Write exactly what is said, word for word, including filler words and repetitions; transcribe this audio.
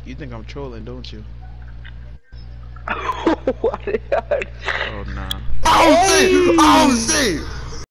You think I'm trolling, don't you? What? Oh nah. Oh shit! Oh shit!